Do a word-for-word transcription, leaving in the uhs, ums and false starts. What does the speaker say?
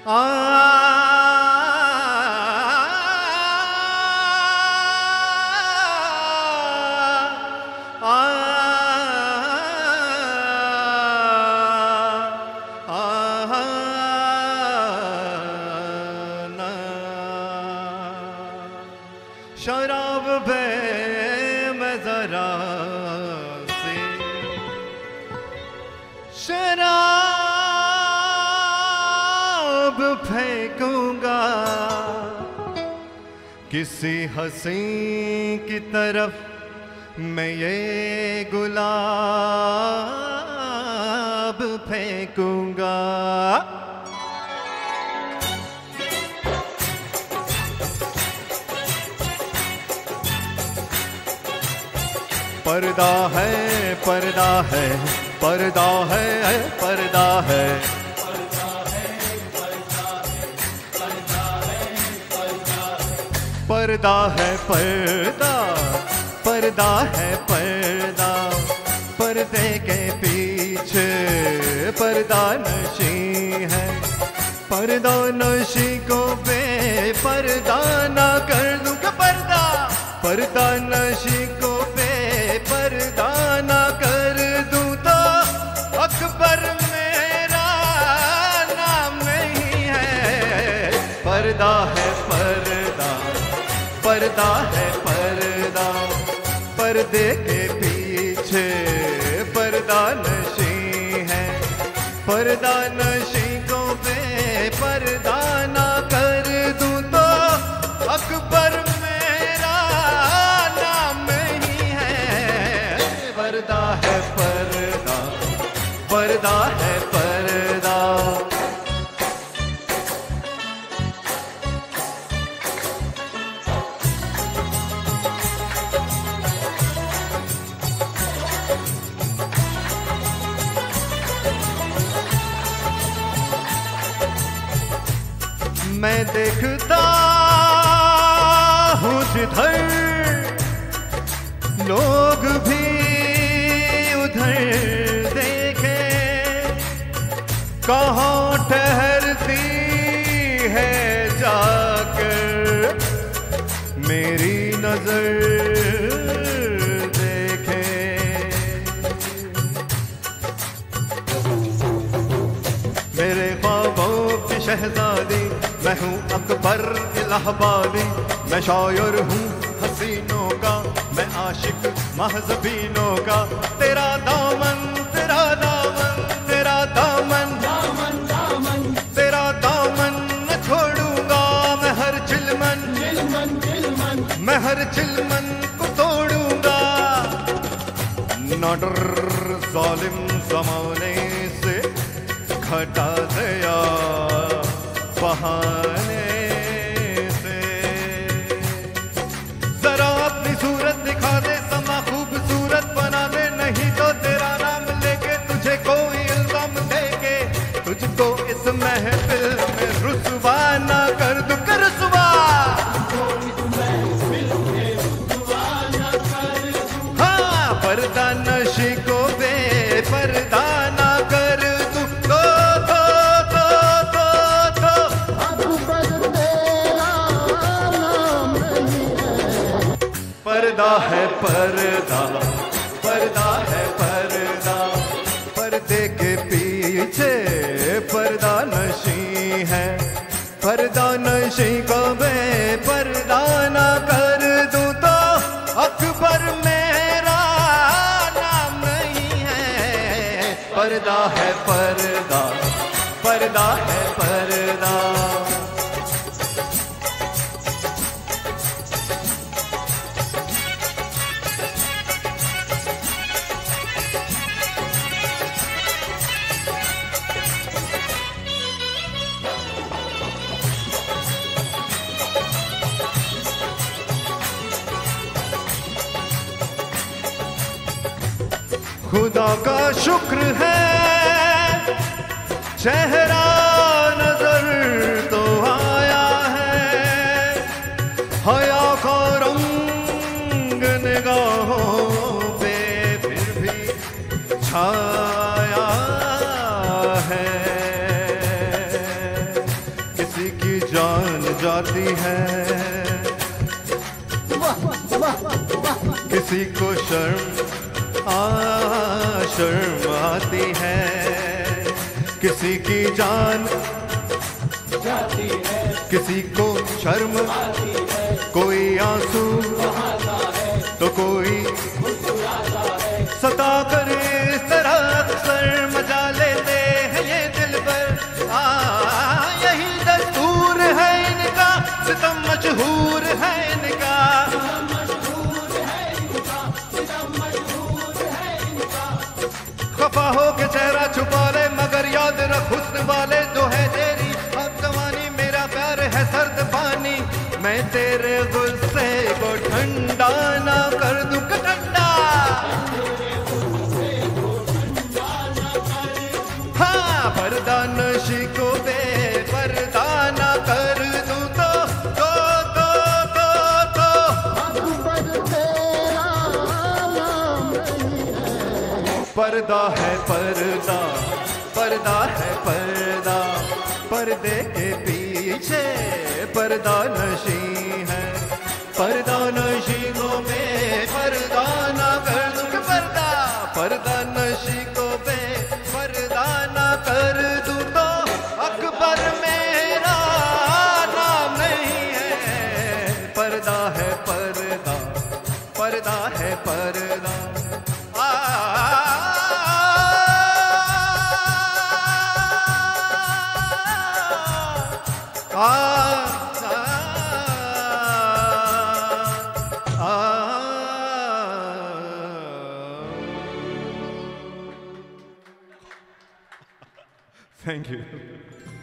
आ शराब पे मैं जरा से शराब फेंकूंगा किसी हसी की तरफ मैं ये गुलाब फेंकूंगा। पर्दा है पर्दा है पर्दा है पर्दा है पर्दा है पर्दा पर्दा है पर्दा पर्दे के पीछे पर्दा नशी है। पर्दा नशी को बेपर्दा ना कर दूं क्या पर्दा पर्दा नशी को पर्दा ना कर दूं तो अकबर मेरा नाम नहीं है। पर्दा है पर्दा पर्दा है पर्दा पर्दे के पीछे पर्दा नशी है। पर्दा नशी को बेपर्दा ना कर दूं तो अकबर पर्दा है पर्दा पर्दा है पर्दा। मैं देखता हूँ जिधर लोग भी देखे कहाँ ठहरती है जाकर मेरी नजर देखे। मेरे ख्वाबों की शहजादी मैं हूँ अकबर इलाहाबादी। मैं शायर हूँ हसीनों का मैं आशिक महज़बीनों का। तेरा दामन तेरा दामन तेरा दामन दामन दामन तेरा दामन न छोड़ूंगा मैं हर चिलमन चिलमन चिलमन मैं हर चिलमन को तोड़ूंगा। न डर जालिम ज़माने से घटा दया बहाने से। जरा अपनी सूरत दिखा दे समा खूबसूरत बना दे नहीं तो तेरा नाम लेके तुझे कोई इल्जाम देके तुझको इस महफिल में रुसवा ना कर दूं कर रुसवा। हाँ पर्दा नशी को बेपर्दा ना कर दूं तो तो तो तो तो पर्दा है पर्दा पर्दा है पर्दा पर्दे के पीछे पर्दा नशी है। पर्दा नशी को बेपर्दा ना कर दूं तो अकबर मेरा नाम नहीं है। पर्दा है पर्दा पर्दा है पर्दा। खुदा का शुक्र है चेहरा नजर तो आया है। हया का रंग निगाहों पे फिर भी छाया है। आती है, किसी को शर्म आ शर्म आती है, किसी की जान जाती है, किसी को शर्म आती है, कोई आंसू बहाता है तो कोई मुस्कुराता है। सता कर इस तरह अक्सर मजा लेते हैं ये दिल पर, आ यही दस्तूर है इनका, सितम मशहूर है इनका, खफा हो के चेहरा छुपा ले मगर याद रख हुस्न वाले जो है तेरी अब जवानी, मेरा प्यार है सर्द पानी, मैं तेरे गुस्से को ठंडा ना कर दूं ठंडा, हाँ पर्दा नशी को बेपर्दा ना कर दूं तो तो तो तो तो अकबर तेरा नाम है। पर्दा है पर्दा, पर्दा है पर्दा, पर्दे के पीछे पर्दा नशी है, पर्दा नशी को मैं पर्दा ना कर दूं पर्दा, पर्दा नशी को मैं पर्दा ना कर दूं तो अकबर मेरा नाम नहीं है। पर्दा है पर्दा, पर्दा है पर्दा, आ, आ, आ, आ, आ, Thank you.